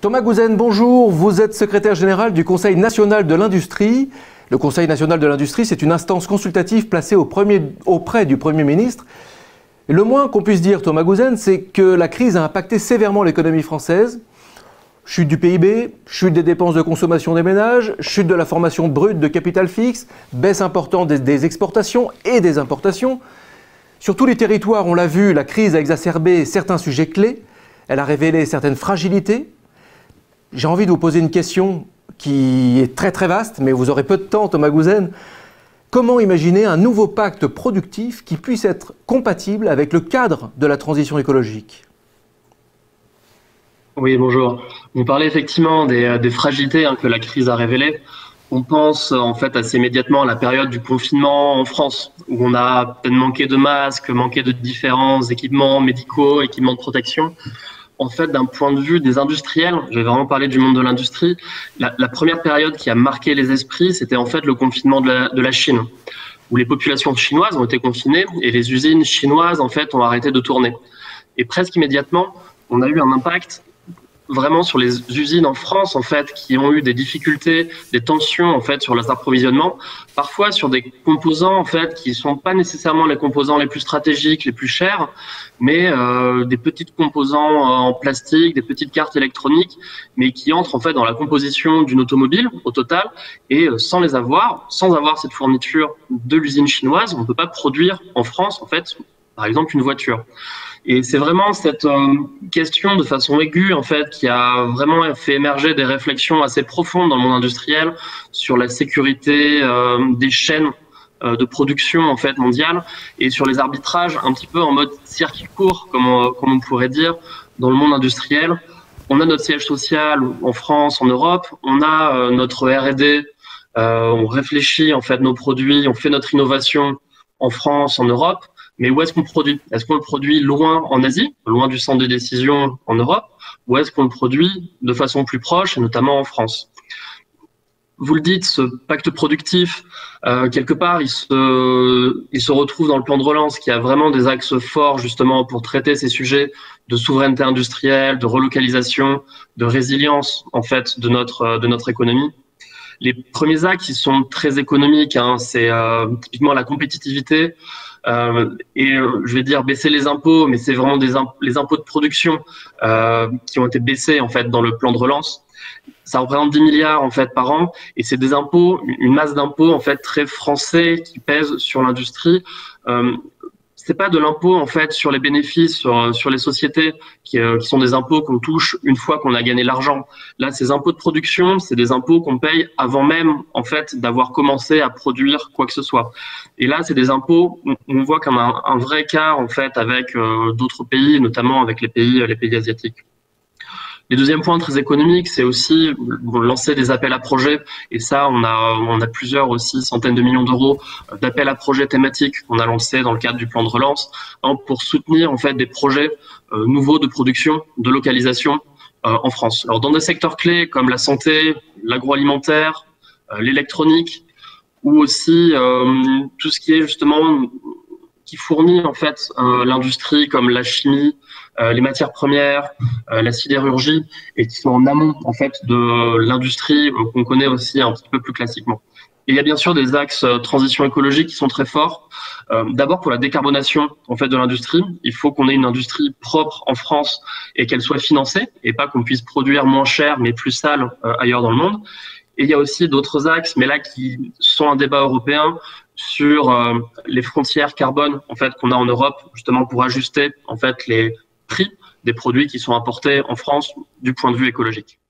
Thomas Gouzen, bonjour. Vous êtes secrétaire général du Conseil national de l'industrie. Le Conseil national de l'industrie, c'est une instance consultative placée auprès du Premier ministre. Et le moins qu'on puisse dire, Thomas Gouzen, c'est que la crise a impacté sévèrement l'économie française. Chute du PIB, chute des dépenses de consommation des ménages, chute de la formation brute de capital fixe, baisse importante des exportations et des importations. Sur tous les territoires, on l'a vu, la crise a exacerbé certains sujets clés. Elle a révélé certaines fragilités. J'ai envie de vous poser une question qui est très très vaste, mais vous aurez peu de temps, Thomas Gouzen. Comment imaginer un nouveau pacte productif qui puisse être compatible avec le cadre de la transition écologique ? Oui, bonjour. Vous parlez effectivement des fragilités que la crise a révélées. On pense en fait assez immédiatement à la période du confinement en France, où on a peut-être manqué de masques, manqué de différents équipements médicaux, équipements de protection. En fait, d'un point de vue des industriels, je vais vraiment parler du monde de l'industrie, la première période qui a marqué les esprits, c'était en fait le confinement de la Chine, où les populations chinoises ont été confinées et les usines chinoises en fait ont arrêté de tourner. Et presque immédiatement, on a eu un impact vraiment sur les usines en France en fait qui ont eu des difficultés, des tensions en fait sur leurs approvisionnements, parfois sur des composants en fait qui sont pas nécessairement les composants les plus stratégiques, les plus chers, mais des petits composants en plastique, des petites cartes électroniques, mais qui entrent en fait dans la composition d'une automobile au total, et sans avoir cette fourniture de l'usine chinoise, on peut pas produire en France en fait, par exemple une voiture. Et c'est vraiment cette question de façon aiguë en fait qui a vraiment fait émerger des réflexions assez profondes dans le monde industriel sur la sécurité des chaînes de production en fait mondiale et sur les arbitrages un petit peu en mode circuit court comme on pourrait dire dans le monde industriel. On a notre siège social en France, en Europe, on a notre R&D, on réfléchit en fait nos produits, on fait notre innovation en France, en Europe. Mais où est-ce qu'on produit? Est-ce qu'on le produit loin en Asie, loin du centre de décision en Europe, ou est-ce qu'on le produit de façon plus proche, et notamment en France? Vous le dites, ce pacte productif, quelque part, il se retrouve dans le plan de relance qui a vraiment des axes forts justement pour traiter ces sujets de souveraineté industrielle, de relocalisation, de résilience en fait de notre économie. Les premiers axes, ils sont très économiques, c'est typiquement la compétitivité, je vais dire baisser les impôts, mais c'est vraiment les impôts de production qui ont été baissés en fait dans le plan de relance. Ça représente 10 milliards en fait par an, et c'est des impôts, une masse d'impôts en fait très français qui pèsent sur l'industrie. C'est pas de l'impôt en fait sur les bénéfices, sur les sociétés qui sont des impôts qu'on touche une fois qu'on a gagné l'argent. Là, ces impôts de production, c'est des impôts qu'on paye avant même en fait d'avoir commencé à produire quoi que ce soit. Et là, c'est des impôts, on voit comme un vrai écart en fait avec d'autres pays, notamment avec les pays asiatiques. Les deuxièmes points très économiques, c'est aussi lancer des appels à projets. Et ça, on a plusieurs aussi centaines de millions d'euros d'appels à projets thématiques qu'on a lancés dans le cadre du plan de relance pour soutenir en fait des projets nouveaux de production, de localisation en France. Alors dans des secteurs clés comme la santé, l'agroalimentaire, l'électronique, ou aussi tout ce qui est justement qui fournit en fait l'industrie comme la chimie, les matières premières, la sidérurgie, et qui sont en amont en fait de l'industrie qu'on connaît aussi un petit peu plus classiquement. Et il y a bien sûr des axes transition écologique qui sont très forts. D'abord pour la décarbonation en fait de l'industrie, il faut qu'on ait une industrie propre en France et qu'elle soit financée, et pas qu'on puisse produire moins cher mais plus sale ailleurs dans le monde. Et il y a aussi d'autres axes, mais là qui sont un débat européen sur les frontières carbone en fait qu'on a en Europe, justement pour ajuster en fait les prix des produits qui sont importés en France du point de vue écologique.